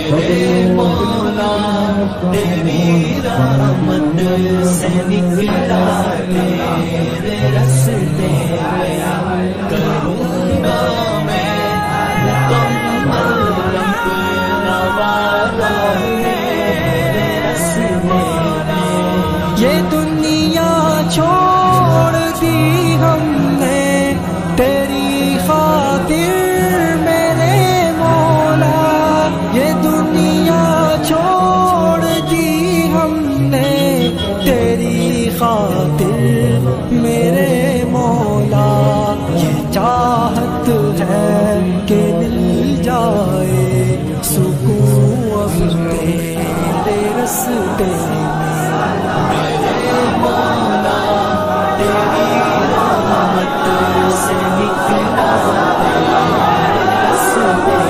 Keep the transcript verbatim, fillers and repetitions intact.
میرے مولا تیری رحمت سے نکلا تیرے راستے میں کروں گا میں مکمل اپنا وعدہ تیرے راستے میں. یہ دنیا چھوڑ دی ہم نے تیری خاطر میرے مولا. یہ دنیا چھوڑ دی ہم نے تیری خاطر میرے مولا. یہ چاہت ہے کہ مل جائے سکون اب تیرے راستے میں. میرے مولا تیری رحمت سے نکلا تیرے راستے